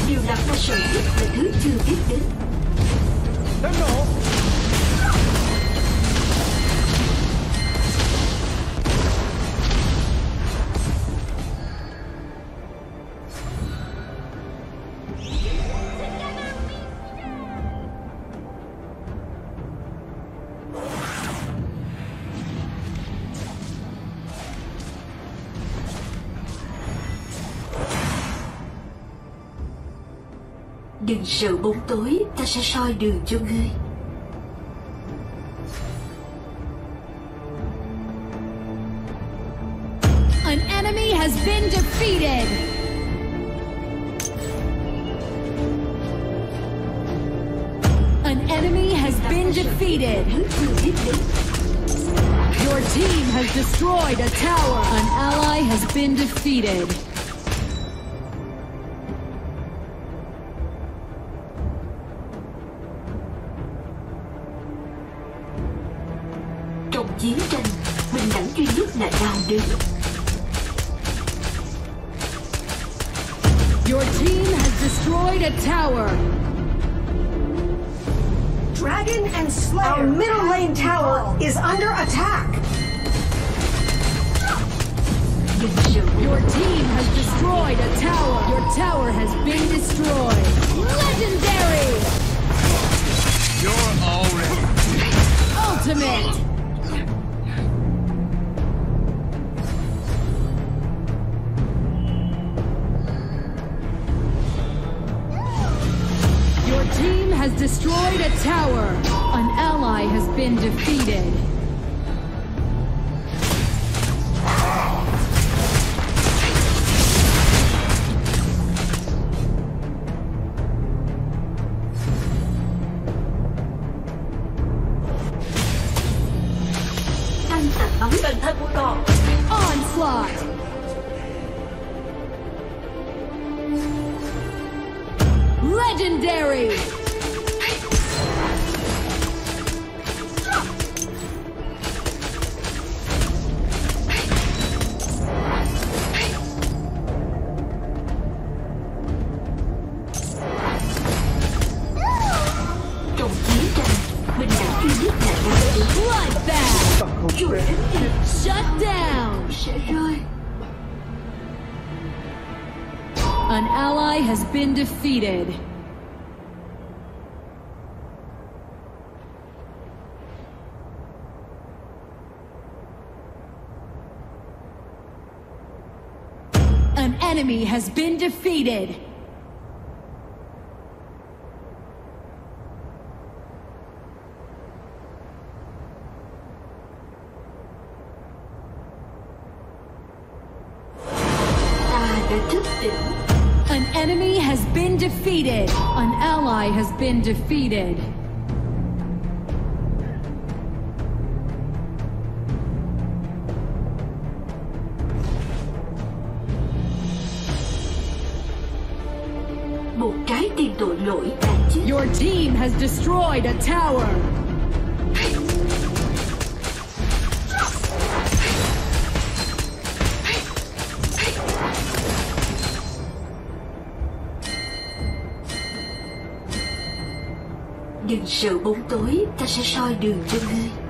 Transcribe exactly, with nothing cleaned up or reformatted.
Điều làm ta sợ nhất là thứ chưa biết đến. Đánh nổ. Đừng sợ bóng tối, ta sẽ soi đường cho ngươi. An enemy has been defeated. An enemy has been defeated. Your team has destroyed a tower. An ally has been defeated. Trong chiến tranh, bình đẳng duy nhất là đau đớn. Your team has destroyed a tower. Dragon and Slayer. Our middle lane tower is under attack. Your team has destroyed a tower. Your tower has been destroyed. Legendary! You're already Ultimate! Your team has destroyed a tower. An ally has been defeated. Onslaught! Legendary! Trong chiến tranh, bình đẳng duy nhất là đau đớn. Bloodbath! Dù đến thì Shut down! sẽ rơi. An ally has been defeated. An enemy has been defeated. Ta đã thức tỉnh. An enemy has been defeated. An ally has been defeated. Một trái tim tội lỗi đã chết. Your team has destroyed a tower. Đừng sợ bóng tối, ta sẽ soi đường cho ngươi.